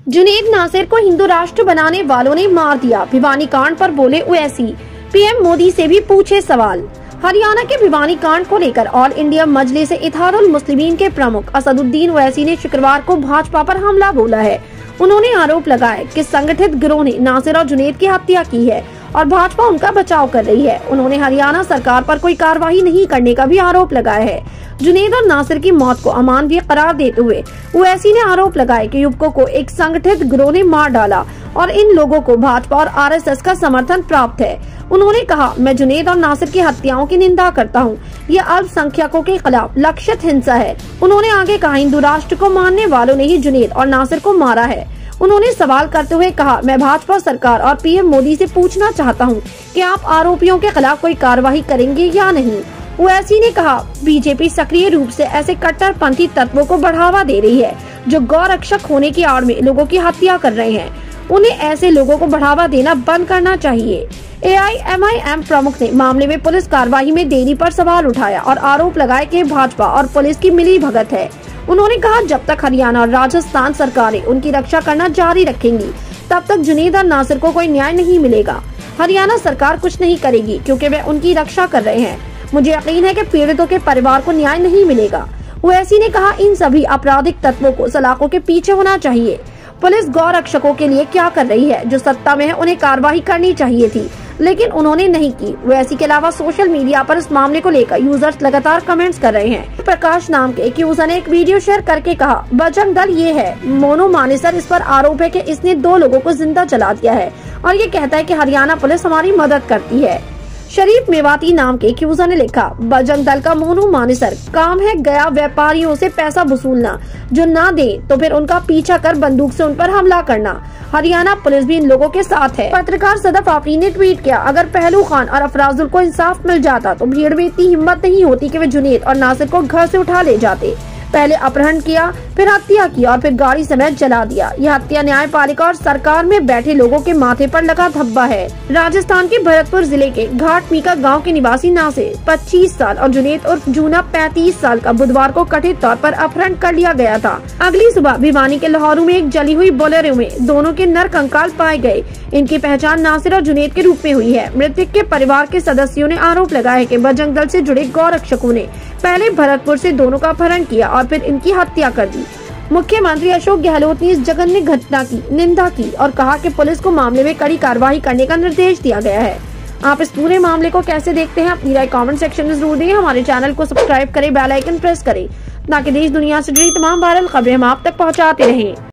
जुनैद नासिर को हिंदू राष्ट्र बनाने वालों ने मार दिया। भिवानी कांड पर बोले ओवैसी, पीएम मोदी से भी पूछे सवाल। हरियाणा के भिवानी कांड को लेकर ऑल इंडिया मजलिस इत्तेहादुल मुस्लिमीन के प्रमुख असदुद्दीन ओवैसी ने शुक्रवार को भाजपा पर हमला बोला है। उन्होंने आरोप लगाया कि संगठित गिरोह ने नासिर और जुनैद की हत्या की है और भाजपा उनका बचाव कर रही है। उन्होंने हरियाणा सरकार पर कोई कार्रवाई नहीं करने का भी आरोप लगाया है। जुनैद और नासिर की मौत को अमानवीय करार देते हुए ओवैसी ने आरोप लगाया कि युवकों को एक संगठित गिरोह ने मार डाला और इन लोगों को भाजपा और आरएसएस का समर्थन प्राप्त है। उन्होंने कहा, मैं जुनैद और नासिर की हत्याओं की निंदा करता हूं। ये अल्पसंख्यकों के खिलाफ लक्षित हिंसा है। उन्होंने आगे कहा, हिंदू राष्ट्र को मानने वालों ने ही जुनैद और नासिर को मारा है। उन्होंने सवाल करते हुए कहा, मैं भाजपा सरकार और पीएम मोदी से पूछना चाहता हूं कि आप आरोपियों के खिलाफ कोई कार्रवाई करेंगे या नहीं। ओवैसी ने कहा, बीजेपी सक्रिय रूप से ऐसे कट्टरपंथी तत्वों को बढ़ावा दे रही है जो गौ रक्षक होने की आड़ में लोगों की हत्या कर रहे हैं। उन्हें ऐसे लोगों को बढ़ावा देना बंद करना चाहिए। एआईएमआईएम प्रमुख ने मामले में पुलिस कार्रवाई में देरी पर सवाल उठाया और आरोप लगाया कि भाजपा और पुलिस की मिलीभगत है। उन्होंने कहा, जब तक हरियाणा और राजस्थान सरकारें उनकी रक्षा करना जारी रखेंगी, तब तक जुनैद और नासिर को कोई न्याय नहीं मिलेगा। हरियाणा सरकार कुछ नहीं करेगी क्योंकि वे उनकी रक्षा कर रहे हैं। मुझे यकीन है कि पीड़ितों के परिवार को न्याय नहीं मिलेगा। ओवैसी ने कहा, इन सभी आपराधिक तत्वों को सलाखों के पीछे होना चाहिए। पुलिस गौ रक्षकों के लिए क्या कर रही है? जो सत्ता में है उन्हें कार्रवाई करनी चाहिए थी, लेकिन उन्होंने नहीं की। ओवैसी के अलावा सोशल मीडिया पर इस मामले को लेकर यूजर्स लगातार कमेंट्स कर रहे हैं। प्रकाश नाम के एक यूजर ने एक वीडियो शेयर करके कहा, बजरंग दल ये है, मोनू मानेसर इस पर आरोप है कि इसने 2 लोगों को जिंदा जला दिया है और ये कहता है कि हरियाणा पुलिस हमारी मदद करती है। शरीफ मेवाती नाम के एक यूजर ने लिखा, बजरंग दल का मोनू मानेसर काम है गया व्यापारियों से पैसा वसूलना, जो ना दे तो फिर उनका पीछा कर बंदूक से उन पर हमला करना। हरियाणा पुलिस भी इन लोगों के साथ है। पत्रकार सदफ आफरीन ने ट्वीट किया, अगर पहलू खान और अफराजुल को इंसाफ मिल जाता तो भीड़ में इतनी हिम्मत नहीं होती कि वे जुनैद और नासिर को घर से उठा ले जाते। पहले अपहरण किया, फिर हत्या की और फिर गाड़ी समेत जला दिया। यह हत्या न्यायपालिका और सरकार में बैठे लोगों के माथे पर लगा धब्बा है। राजस्थान के भरतपुर जिले के घाट मीका गांव के निवासी नासिर 25 साल और जुनैद उर्फ जूना 35 साल का बुधवार को कथित तौर पर अपहरण कर लिया गया था। अगली सुबह भिवानी के लाहौरू में एक जली हुई बोलेरो में दोनों के नर कंकाल पाए गए। इनकी पहचान नासिर और जुनैद के रूप में हुई है। मृतक के परिवार के सदस्यों ने आरोप लगाया कि बजरंग दल से जुड़े गौ रक्षकों ने पहले भरतपुर से दोनों का अपहरण किया और फिर इनकी हत्या कर दी। मुख्यमंत्री अशोक गहलोत ने इस जघन्य घटना की निंदा की और कहा कि पुलिस को मामले में कड़ी कार्रवाई करने का निर्देश दिया गया है। आप इस पूरे मामले को कैसे देखते हैं? अपनी राय कमेंट सेक्शन में जरूर दें। हमारे चैनल को सब्सक्राइब करें, बेल आइकन प्रेस करें ताकि देश दुनिया से जुड़ी तमाम वायरल खबरें हम आप तक पहुंचाते रहें।